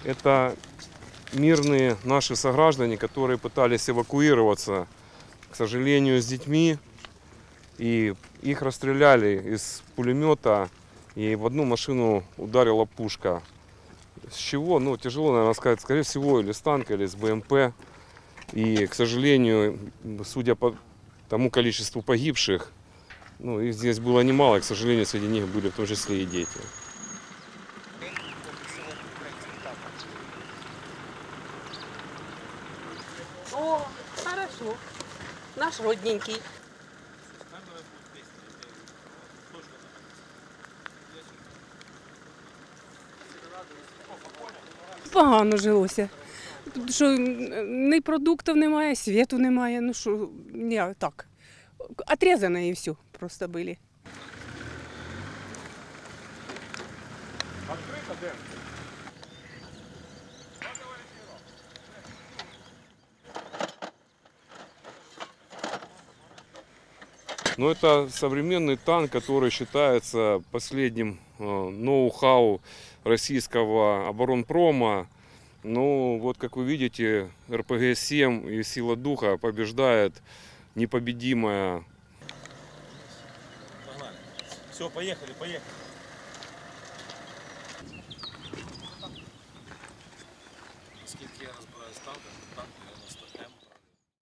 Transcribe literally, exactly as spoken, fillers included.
Это мирные наши сограждане, которые пытались эвакуироваться, к сожалению, с детьми. И их расстреляли из пулемета, и в одну машину ударила пушка. С чего? Ну, тяжело, наверное, сказать. Скорее всего, или с танка, или с БМП. И, к сожалению, судя по тому количеству погибших, ну, их здесь было немало, и, к сожалению, среди них были в том числе и дети. О, хорошо. Наш родненький. Погано жилося. Тому що ні продуктів немає, світу немає. Ну що, я так. Отрезані і все просто були. Но это современный танк, который считается последним э, ноу-хау российского оборонпрома. Ну, вот как вы видите, эр пэ гэ семь и сила духа побеждает непобедимая. Все, поехали, поехали. Скільки я розбираюсь танком, танк дев'яносто